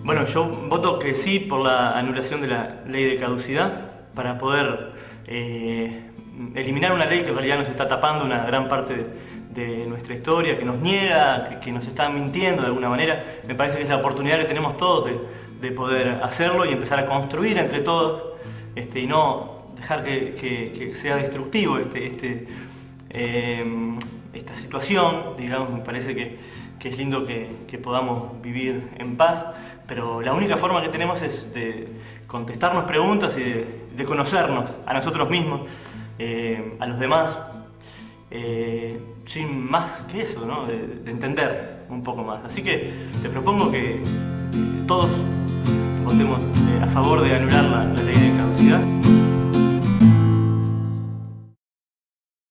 Bueno, yo voto que sí por la anulación de la ley de caducidad para poder eliminar una ley que en realidad nos está tapando una gran parte de nuestra historia, que nos niega, que nos está mintiendo de alguna manera. Me parece que es la oportunidad que tenemos todos de poder hacerlo y empezar a construir entre todos y no dejar que sea destructivo esta situación. Digamos, me parece que es lindo que podamos vivir en paz, pero la única forma que tenemos es de contestarnos preguntas y de conocernos a nosotros mismos, a los demás, sin más que eso, ¿no? de entender un poco más. Así que te propongo que todos votemos a favor de anular la ley de caducidad.